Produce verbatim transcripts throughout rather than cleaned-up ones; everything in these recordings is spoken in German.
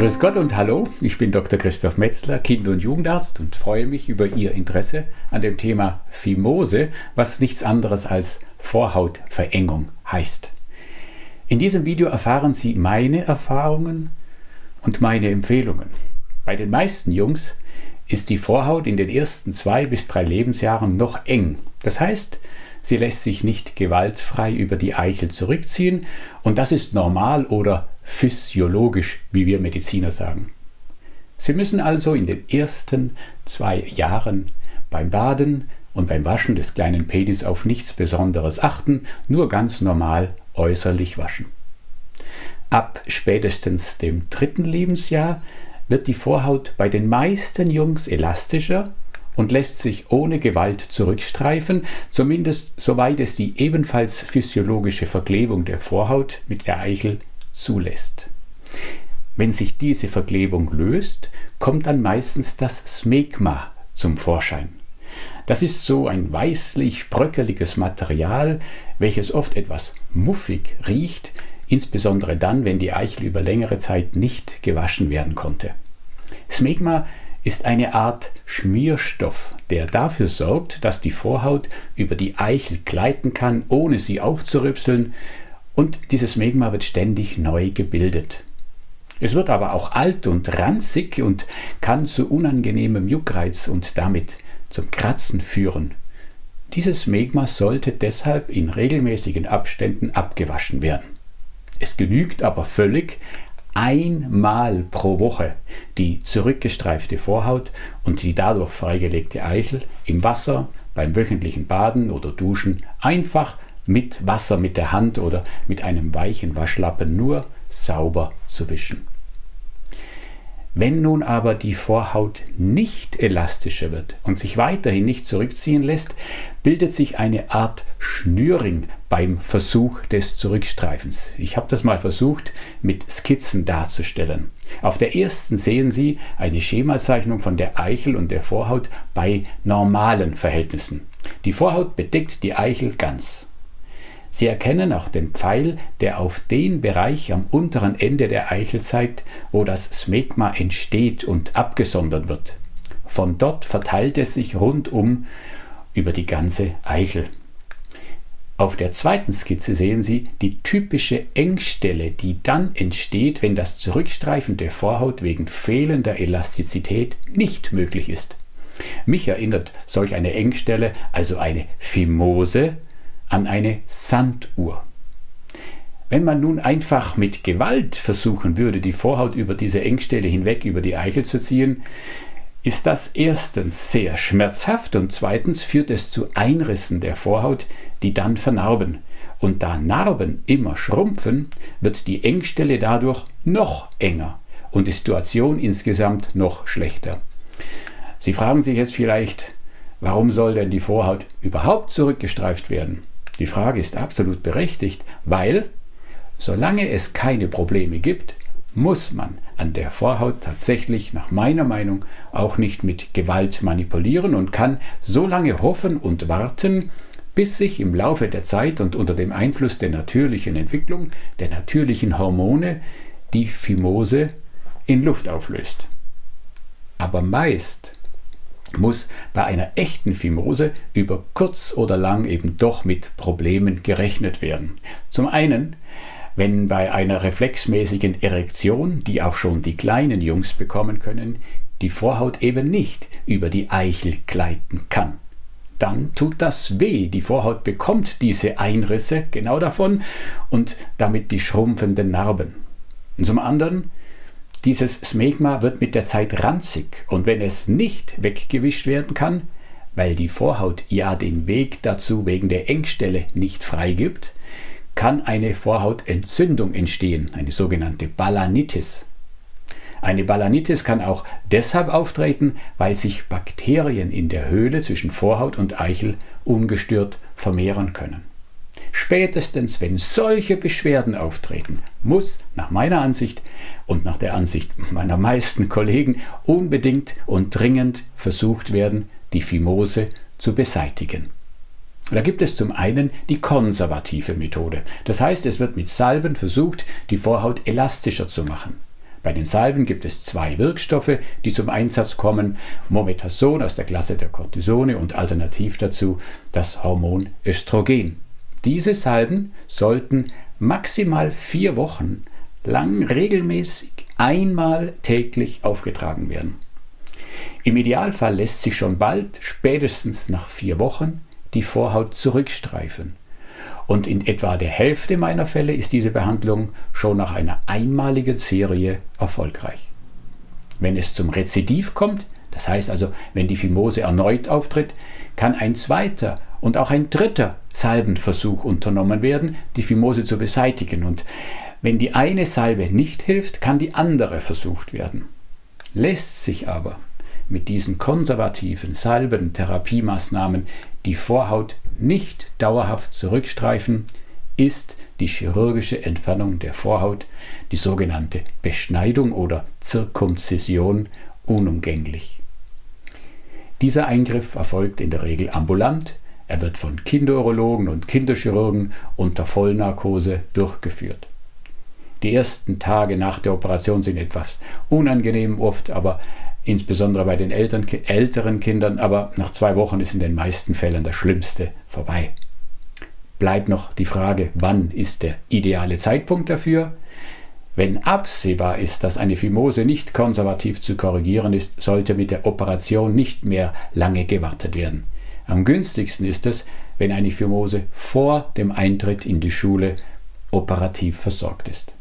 Grüß Gott und hallo, ich bin Doktor Christoph Metzler, Kinder- und Jugendarzt und freue mich über Ihr Interesse an dem Thema Phimose, was nichts anderes als Vorhautverengung heißt. In diesem Video erfahren Sie meine Erfahrungen und meine Empfehlungen. Bei den meisten Jungs ist die Vorhaut in den ersten zwei bis drei Lebensjahren noch eng. Das heißt, sie lässt sich nicht gewaltfrei über die Eichel zurückziehen und das ist normal oder physiologisch, wie wir Mediziner sagen. Sie müssen also in den ersten zwei Jahren beim Baden und beim Waschen des kleinen Penis auf nichts Besonderes achten, nur ganz normal äußerlich waschen. Ab spätestens dem dritten Lebensjahr wird die Vorhaut bei den meisten Jungs elastischer und lässt sich ohne Gewalt zurückstreifen, zumindest soweit es die ebenfalls physiologische Verklebung der Vorhaut mit der Eichel zulässt. Wenn sich diese Verklebung löst, kommt dann meistens das Smegma zum Vorschein. Das ist so ein weißlich bröckeliges Material, welches oft etwas muffig riecht, insbesondere dann, wenn die Eichel über längere Zeit nicht gewaschen werden konnte. Smegma ist eine Art Schmierstoff, der dafür sorgt, dass die Vorhaut über die Eichel gleiten kann, ohne sie aufzurüpseln, und dieses Smegma wird ständig neu gebildet. Es wird aber auch alt und ranzig und kann zu unangenehmem Juckreiz und damit zum Kratzen führen. Dieses Smegma sollte deshalb in regelmäßigen Abständen abgewaschen werden. Es genügt aber völlig, einmal pro Woche die zurückgestreifte Vorhaut und die dadurch freigelegte Eichel im Wasser, beim wöchentlichen Baden oder Duschen einfach mit Wasser mit der Hand oder mit einem weichen Waschlappen nur sauber zu wischen. Wenn nun aber die Vorhaut nicht elastischer wird und sich weiterhin nicht zurückziehen lässt, bildet sich eine Art Schnürring beim Versuch des Zurückstreifens. Ich habe das mal versucht mit Skizzen darzustellen. Auf der ersten sehen Sie eine Schemazeichnung von der Eichel und der Vorhaut bei normalen Verhältnissen. Die Vorhaut bedeckt die Eichel ganz. Sie erkennen auch den Pfeil, der auf den Bereich am unteren Ende der Eichel zeigt, wo das Smegma entsteht und abgesondert wird. Von dort verteilt es sich rundum über die ganze Eichel. Auf der zweiten Skizze sehen Sie die typische Engstelle, die dann entsteht, wenn das Zurückstreifen der Vorhaut wegen fehlender Elastizität nicht möglich ist. Mich erinnert solch eine Engstelle, also eine Phimose, an eine Sanduhr. Wenn man nun einfach mit Gewalt versuchen würde, die Vorhaut über diese Engstelle hinweg über die Eichel zu ziehen, ist das erstens sehr schmerzhaft und zweitens führt es zu Einrissen der Vorhaut, die dann vernarben. Und da Narben immer schrumpfen, wird die Engstelle dadurch noch enger und die Situation insgesamt noch schlechter. Sie fragen sich jetzt vielleicht, warum soll denn die Vorhaut überhaupt zurückgestreift werden? Die Frage ist absolut berechtigt, weil, solange es keine Probleme gibt, muss man an der Vorhaut tatsächlich nach meiner Meinung auch nicht mit Gewalt manipulieren und kann so lange hoffen und warten, bis sich im Laufe der Zeit und unter dem Einfluss der natürlichen Entwicklung, der natürlichen Hormone, die Phimose in Luft auflöst. Aber meist muss bei einer echten Phimose über kurz oder lang eben doch mit Problemen gerechnet werden. Zum einen, wenn bei einer reflexmäßigen Erektion, die auch schon die kleinen Jungs bekommen können, die Vorhaut eben nicht über die Eichel gleiten kann. Dann tut das weh. Die Vorhaut bekommt diese Einrisse genau davon und damit die schrumpfenden Narben. Und zum anderen, dieses Smegma wird mit der Zeit ranzig und wenn es nicht weggewischt werden kann, weil die Vorhaut ja den Weg dazu wegen der Engstelle nicht freigibt, kann eine Vorhautentzündung entstehen, eine sogenannte Balanitis. Eine Balanitis kann auch deshalb auftreten, weil sich Bakterien in der Höhle zwischen Vorhaut und Eichel ungestört vermehren können. Spätestens, wenn solche Beschwerden auftreten, muss nach meiner Ansicht und nach der Ansicht meiner meisten Kollegen unbedingt und dringend versucht werden, die Phimose zu beseitigen. Da gibt es zum einen die konservative Methode. Das heißt, es wird mit Salben versucht, die Vorhaut elastischer zu machen. Bei den Salben gibt es zwei Wirkstoffe, die zum Einsatz kommen: Mometasson aus der Klasse der Cortisone und alternativ dazu das Hormon Östrogen. Diese Salben sollten maximal vier Wochen lang regelmäßig einmal täglich aufgetragen werden. Im Idealfall lässt sich schon bald, spätestens nach vier Wochen, die Vorhaut zurückstreifen. Und in etwa der Hälfte meiner Fälle ist diese Behandlung schon nach einer einmaligen Serie erfolgreich. Wenn es zum Rezidiv kommt, das heißt also, wenn die Fimose erneut auftritt, kann ein zweiter und auch ein dritter Salbenversuch unternommen werden, die Fimose zu beseitigen. Und wenn die eine Salbe nicht hilft, kann die andere versucht werden. Lässt sich aber mit diesen konservativen Salben-Therapiemaßnahmen die Vorhaut nicht dauerhaft zurückstreifen, ist die chirurgische Entfernung der Vorhaut, die sogenannte Beschneidung oder Zirkumzision, unumgänglich. Dieser Eingriff erfolgt in der Regel ambulant. Er wird von Kinderurologen und Kinderchirurgen unter Vollnarkose durchgeführt. Die ersten Tage nach der Operation sind etwas unangenehm oft, aber insbesondere bei den Eltern, älteren Kindern, aber nach zwei Wochen ist in den meisten Fällen das Schlimmste vorbei. Bleibt noch die Frage, wann ist der ideale Zeitpunkt dafür? Wenn absehbar ist, dass eine Fimose nicht konservativ zu korrigieren ist, sollte mit der Operation nicht mehr lange gewartet werden. Am günstigsten ist es, wenn eine Fimose vor dem Eintritt in die Schule operativ versorgt ist.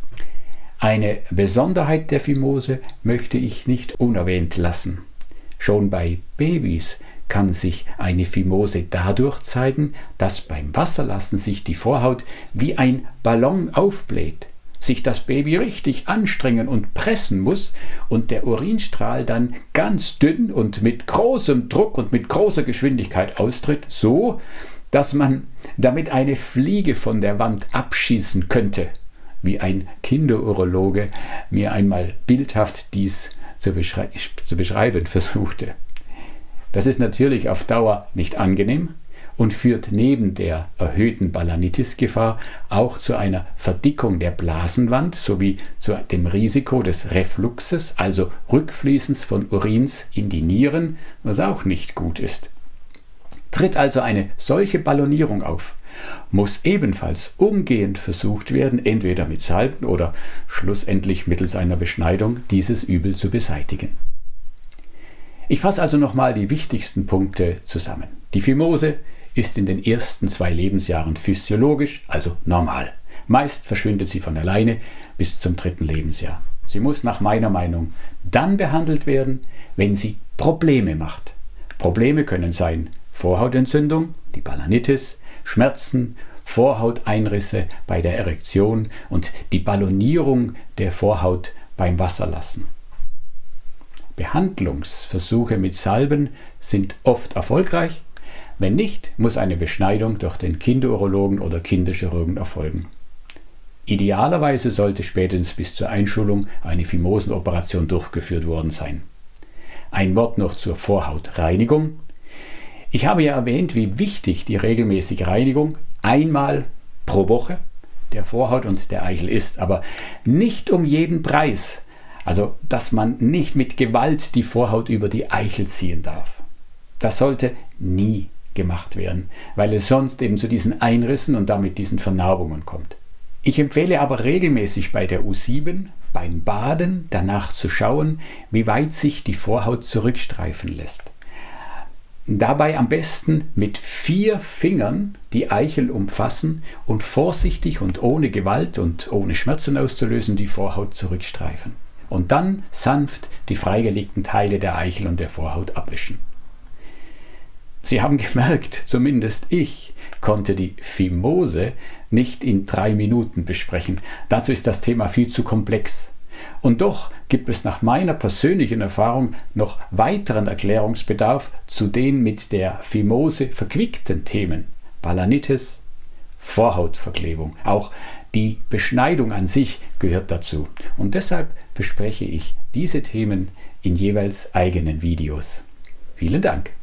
Eine Besonderheit der Fimose möchte ich nicht unerwähnt lassen. Schon bei Babys kann sich eine Fimose dadurch zeigen, dass beim Wasserlassen sich die Vorhaut wie ein Ballon aufbläht, sich das Baby richtig anstrengen und pressen muss und der Urinstrahl dann ganz dünn und mit großem Druck und mit großer Geschwindigkeit austritt, so dass man damit eine Fliege von der Wand abschießen könnte, wie ein Kinderurologe mir einmal bildhaft dies zu, beschrei zu beschreiben versuchte. Das ist natürlich auf Dauer nicht angenehm und führt neben der erhöhten Balanitis-Gefahr auch zu einer Verdickung der Blasenwand sowie zu dem Risiko des Refluxes, also Rückfließens von Urins in die Nieren, was auch nicht gut ist. Tritt also eine solche Ballonierung auf, muss ebenfalls umgehend versucht werden, entweder mit Salben oder schlussendlich mittels einer Beschneidung dieses Übel zu beseitigen. Ich fasse also nochmal die wichtigsten Punkte zusammen. Die Fimose ist in den ersten zwei Lebensjahren physiologisch, also normal. Meist verschwindet sie von alleine bis zum dritten Lebensjahr. Sie muss nach meiner Meinung dann behandelt werden, wenn sie Probleme macht. Probleme können sein Vorhautentzündung, die Balanitis, Schmerzen, Vorhauteinrisse bei der Erektion und die Ballonierung der Vorhaut beim Wasserlassen. Behandlungsversuche mit Salben sind oft erfolgreich. Wenn nicht, muss eine Beschneidung durch den Kinderurologen oder Kinderchirurgen erfolgen. Idealerweise sollte spätestens bis zur Einschulung eine Fimosenoperation durchgeführt worden sein. Ein Wort noch zur Vorhautreinigung. Ich habe ja erwähnt, wie wichtig die regelmäßige Reinigung einmal pro Woche der Vorhaut und der Eichel ist, aber nicht um jeden Preis. Also, dass man nicht mit Gewalt die Vorhaut über die Eichel ziehen darf. Das sollte nie gemacht werden, weil es sonst eben zu diesen Einrissen und damit diesen Vernarbungen kommt. Ich empfehle aber regelmäßig bei der U sieben beim Baden danach zu schauen, wie weit sich die Vorhaut zurückstreifen lässt. Dabei am besten mit vier Fingern die Eichel umfassen und vorsichtig und ohne Gewalt und ohne Schmerzen auszulösen die Vorhaut zurückstreifen. Und dann sanft die freigelegten Teile der Eichel und der Vorhaut abwischen. Sie haben gemerkt, zumindest ich konnte die Fimose nicht in drei Minuten besprechen. Dazu ist das Thema viel zu komplex. Und doch gibt es nach meiner persönlichen Erfahrung noch weiteren Erklärungsbedarf zu den mit der Fimose verquickten Themen Balanitis, Vorhautverklebung. Auch die Beschneidung an sich gehört dazu. Und deshalb bespreche ich diese Themen in jeweils eigenen Videos. Vielen Dank!